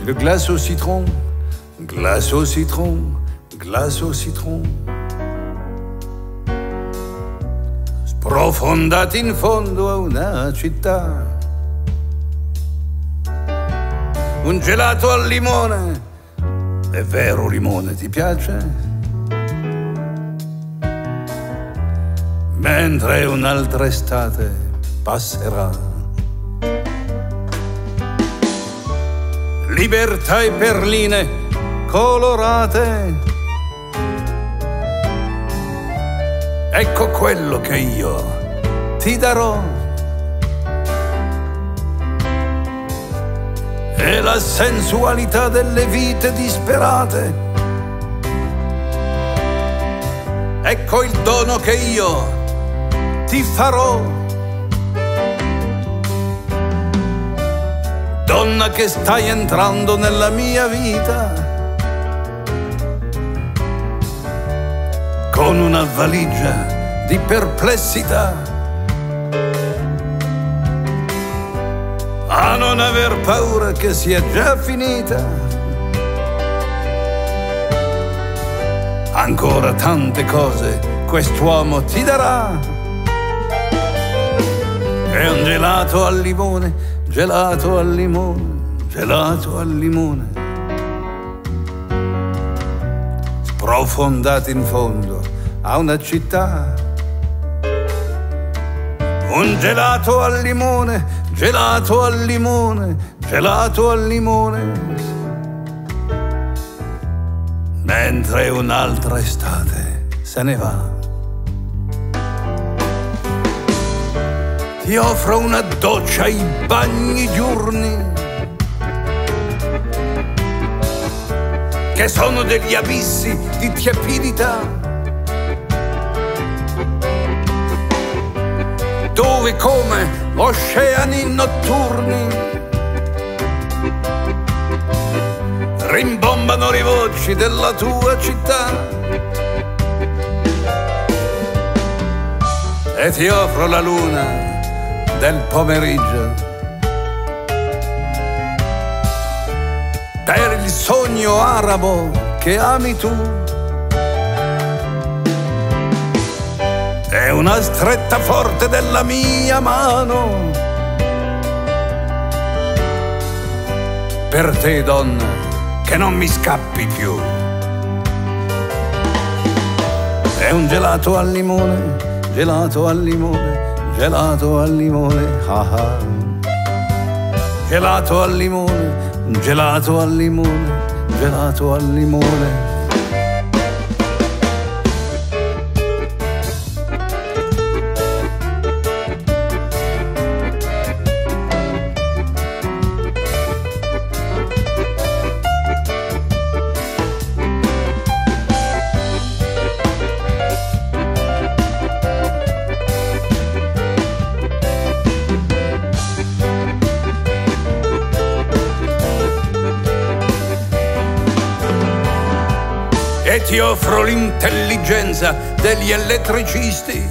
Une glace au citron, glace au citron, glace au citron. Sprofondati in fondo a una città. Un gelato al limone, è vero limone ti piace? Mentre un'altra estate passerà. Libertà e perline colorate. Ecco quello che io ti darò. E la sensualità delle vite disperate. Ecco il dono che io ti farò. Donna che stai entrando nella mia vita con una valigia di perplessità. A non aver paura che sia già finita. Ancora tante cose quest'uomo ti darà. È un gelato al limone, gelato al limone, gelato al limone. Sprofondati in fondo a una città. Un gelato al limone, gelato al limone, gelato al limone. Mentre un'altra estate se ne va. Ti offro una doccia ai bagni diurni, che sono degli abissi di tiepidità, dove come oceani notturni rimbombano le voci della tua città. E ti offro la luna del pomeriggio per il sogno arabo che ami tu. È una stretta forte della mia mano per te, donna, che non mi scappi più. È un gelato al limone, gelato al limone, gelato al limone, ah ah. Gelato al limone, gelato al limone, gelato al limone. E ti offro l'intelligenza degli elettricisti,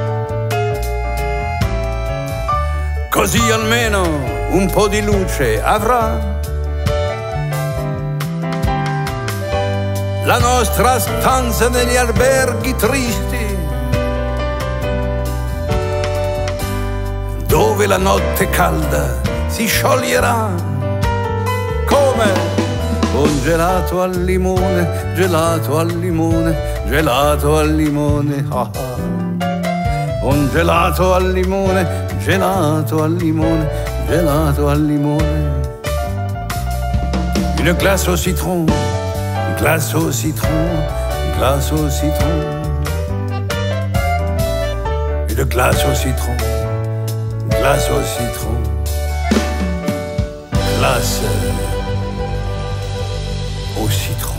così almeno un po' di luce avrà la nostra stanza negli alberghi tristi, dove la notte calda si scioglierà come un gelato al limone, gelato al limone, gelato al limone, ah ah. Un gelato al limone, gelato al limone, gelato al limone. Une glace au citron, glace au citron, glace au citron. Une glace au citron, glace au citron, glace au citron.